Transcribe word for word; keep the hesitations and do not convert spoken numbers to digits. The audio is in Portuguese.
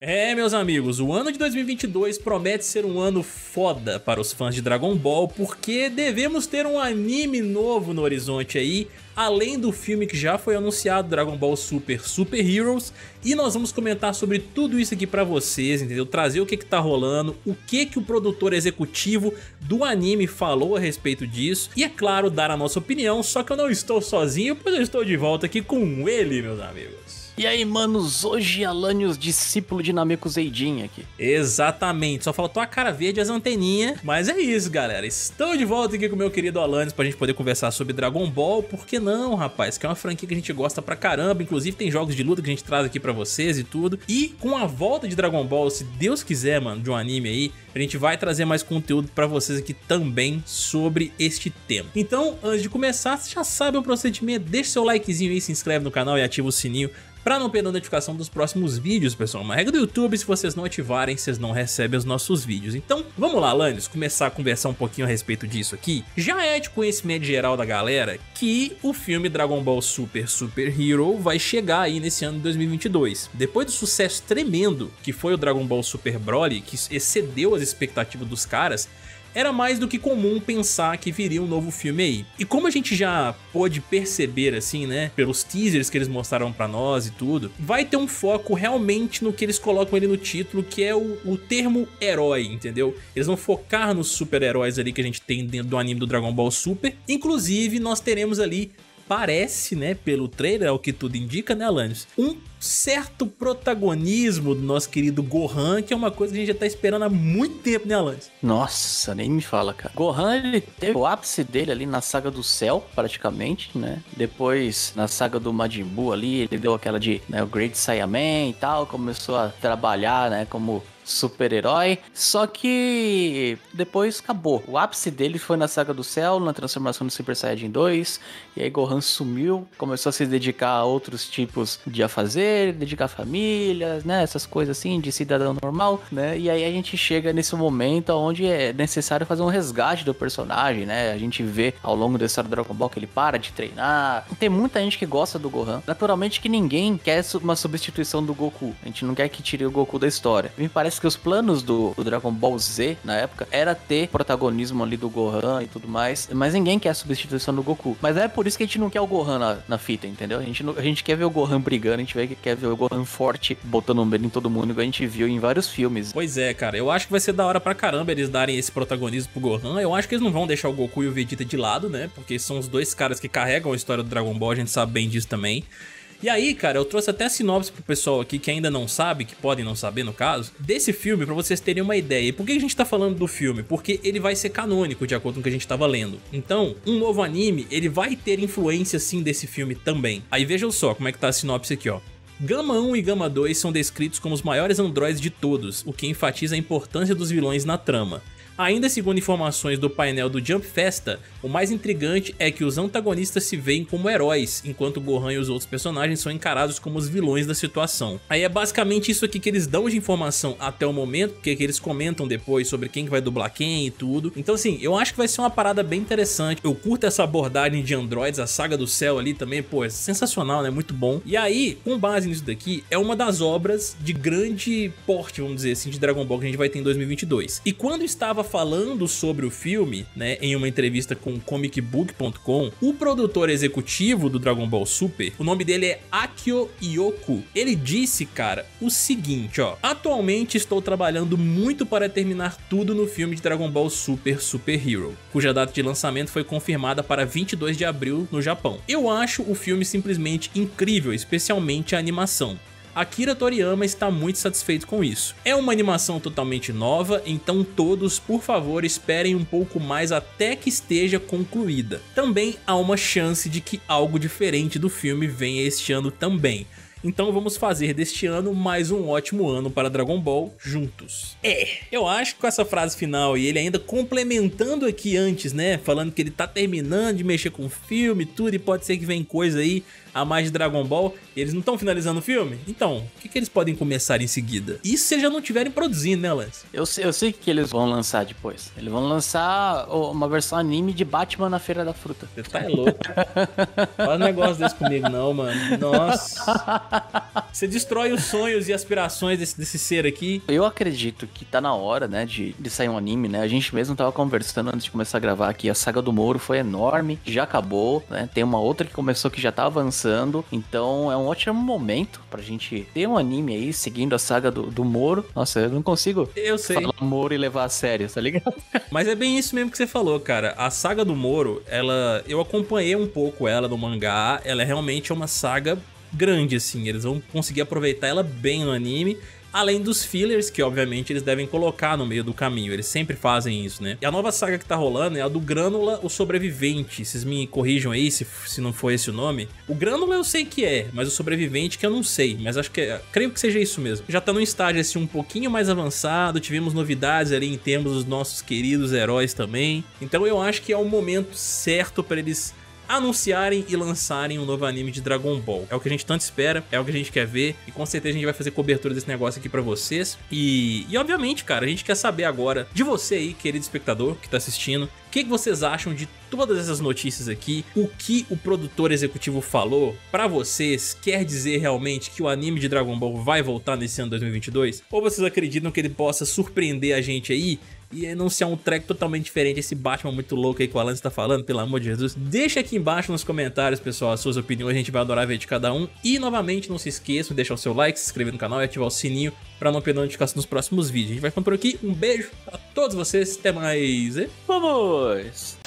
É, meus amigos, o ano de dois mil e vinte e dois promete ser um ano foda para os fãs de Dragon Ball, porque devemos ter um anime novo no horizonte aí, além do filme que já foi anunciado, Dragon Ball Super Super Heroes, e nós vamos comentar sobre tudo isso aqui pra vocês, entendeu? Trazer o que que tá rolando, o que que o produtor executivo do anime falou a respeito disso, e é claro, dar a nossa opinião, só que eu não estou sozinho, pois eu estou de volta aqui com ele, meus amigos. E aí, manos, hoje Alanios, discípulo de Nameku Zeidin aqui. Exatamente, só faltou a cara verde e as anteninhas, mas é isso, galera. Estou de volta aqui com o meu querido Alanios pra gente poder conversar sobre Dragon Ball, por que não, rapaz? Que é uma franquia que a gente gosta pra caramba, inclusive tem jogos de luta que a gente traz aqui pra vocês e tudo. E com a volta de Dragon Ball, se Deus quiser, mano, de um anime aí, a gente vai trazer mais conteúdo pra vocês aqui também sobre este tema. Então, antes de começar, você já sabe o procedimento, deixa seu likezinho aí, se inscreve no canal e ativa o sininho pra não perder a notificação dos próximos vídeos, pessoal. Uma regra do YouTube, se vocês não ativarem, vocês não recebem os nossos vídeos. Então, vamos lá, Alanios, começar a conversar um pouquinho a respeito disso aqui. Já é de conhecimento geral da galera que o filme Dragon Ball Super Super Hero vai chegar aí nesse ano de dois mil e vinte e dois. Depois do sucesso tremendo que foi o Dragon Ball Super Broly, que excedeu as expectativas dos caras, era mais do que comum pensar que viria um novo filme aí. E como a gente já pôde perceber assim, né, pelos teasers que eles mostraram pra nós e tudo, vai ter um foco realmente no que eles colocam ali no título, que é o, o termo herói, entendeu? Eles vão focar nos super-heróis ali que a gente tem dentro do anime do Dragon Ball Super. Inclusive, nós teremos ali, parece, né, pelo trailer, é o que tudo indica, né, Alanios, um certo protagonismo do nosso querido Gohan, que é uma coisa que a gente já tá esperando há muito tempo, né, Alanios? Nossa, nem me fala, cara. Gohan, ele teve o ápice dele ali na saga do Cell, praticamente, né? Depois, na saga do Majin Buu ali, ele deu aquela de, né, o Great Saiyaman e tal, começou a trabalhar, né, como super-herói, só que depois acabou. O ápice dele foi na saga do Cell, na transformação do Super Saiyajin dois, e aí Gohan sumiu, começou a se dedicar a outros tipos de afazer, dedicar a família, né, essas coisas assim, de cidadão normal, né, e aí a gente chega nesse momento onde é necessário fazer um resgate do personagem, né, a gente vê ao longo da história do Dragon Ball que ele para de treinar, tem muita gente que gosta do Gohan, naturalmente que ninguém quer uma substituição do Goku, a gente não quer que tire o Goku da história, me parece que os planos do, do Dragon Ball Z, na época, era ter protagonismo ali do Gohan e tudo mais, mas ninguém quer a substituição do Goku. Mas é por isso que a gente não quer o Gohan na, na fita, entendeu? A gente, não, a gente quer ver o Gohan brigando, a gente vê, quer ver o Gohan forte, botando um medo em todo mundo, igual a gente viu em vários filmes. Pois é, cara, eu acho que vai ser da hora pra caramba eles darem esse protagonismo pro Gohan. Eu acho que eles não vão deixar o Goku e o Vegeta de lado, né? Porque são os dois caras que carregam a história do Dragon Ball, a gente sabe bem disso também. E aí, cara, eu trouxe até a sinopse pro pessoal aqui que ainda não sabe, que podem não saber no caso, desse filme, pra vocês terem uma ideia. E por que a gente tá falando do filme? Porque ele vai ser canônico, de acordo com o que a gente tava lendo. Então, um novo anime, ele vai ter influência sim desse filme também. Aí vejam só como é que tá a sinopse aqui, ó. Gama um e Gama dois são descritos como os maiores androides de todos, o que enfatiza a importância dos vilões na trama. Ainda segundo informações do painel do Jump Festa, o mais intrigante é que os antagonistas se veem como heróis, enquanto Gohan e os outros personagens são encarados como os vilões da situação. Aí é basicamente isso aqui que eles dão de informação até o momento, porque é que eles comentam depois sobre quem que vai dublar quem e tudo. Então assim, eu acho que vai ser uma parada bem interessante. Eu curto essa abordagem de androids, a saga do Cell ali também, pô, é sensacional, né? Muito bom. E aí, com base nisso daqui, é uma das obras de grande porte, vamos dizer assim, de Dragon Ball que a gente vai ter em dois mil e vinte e dois. E quando estava falando sobre o filme, né, em uma entrevista com comic book ponto com, o produtor executivo do Dragon Ball Super, o nome dele é Akio Ioku, ele disse, cara, o seguinte, ó: atualmente estou trabalhando muito para terminar tudo no filme de Dragon Ball Super Super Hero, cuja data de lançamento foi confirmada para vinte e dois de abril no Japão. Eu acho o filme simplesmente incrível, especialmente a animação. Akira Toriyama está muito satisfeito com isso. É uma animação totalmente nova, então todos, por favor, esperem um pouco mais até que esteja concluída. Também há uma chance de que algo diferente do filme venha este ano também. Então vamos fazer deste ano mais um ótimo ano para Dragon Ball juntos. É, eu acho que com essa frase final e ele ainda complementando aqui antes, né, falando que ele tá terminando de mexer com o filme e tudo, e pode ser que vem coisa aí a mais de Dragon Ball, e eles não estão finalizando o filme? Então, o que, que eles podem começar em seguida? Isso se eles já não estiverem produzindo, né, Lance? Eu sei, eu sei que eles vão lançar depois. Eles vão lançar uma versão anime de Batman na Feira da Fruta. Você tá louco. Faz um negócio desse comigo não, mano. Nossa. Você destrói os sonhos e aspirações desse, desse ser aqui. Eu acredito que tá na hora, né, de, de sair um anime, né? A gente mesmo tava conversando antes de começar a gravar aqui. A saga do Moro foi enorme, já acabou, né? Tem uma outra que começou que já tá avançando. Então é um ótimo momento pra gente ter um anime aí seguindo a saga do, do Moro. Nossa, eu não consigo eu sei. falar Moro e levar a sério, tá ligado? Mas é bem isso mesmo que você falou, cara. A saga do Moro, ela... eu acompanhei um pouco ela no mangá. Ela é realmente uma saga grande, assim. Eles vão conseguir aproveitar ela bem no anime. Além dos fillers, que obviamente eles devem colocar no meio do caminho. Eles sempre fazem isso, né? E a nova saga que tá rolando é a do Grânula, o Sobrevivente. Vocês me corrijam aí se, se não for esse o nome. O Grânula eu sei que é, mas o Sobrevivente que eu não sei. Mas acho que é, creio que seja isso mesmo. Já tá num estágio assim um pouquinho mais avançado. Tivemos novidades ali em termos dos nossos queridos heróis também. Então eu acho que é o momento certo pra eles anunciarem e lançarem um novo anime de Dragon Ball. É o que a gente tanto espera, é o que a gente quer ver, e com certeza a gente vai fazer cobertura desse negócio aqui pra vocês. E, e obviamente, cara, a gente quer saber agora de você aí, querido espectador que tá assistindo, o que, que vocês acham de todas essas notícias aqui, o que o produtor executivo falou pra vocês quer dizer realmente que o anime de Dragon Ball vai voltar nesse ano dois mil e vinte e dois? Ou vocês acreditam que ele possa surpreender a gente aí e anunciar um track totalmente diferente, esse Batman muito louco aí que o Alan está falando, pelo amor de Jesus? Deixa aqui embaixo nos comentários, pessoal, as suas opiniões, a gente vai adorar ver de cada um. E novamente, não se esqueçam de deixar o seu like, se inscrever no canal e ativar o sininho para não perder notificação nos próximos vídeos. A gente vai ficando por aqui, um beijo a todos vocês, até mais e vamos!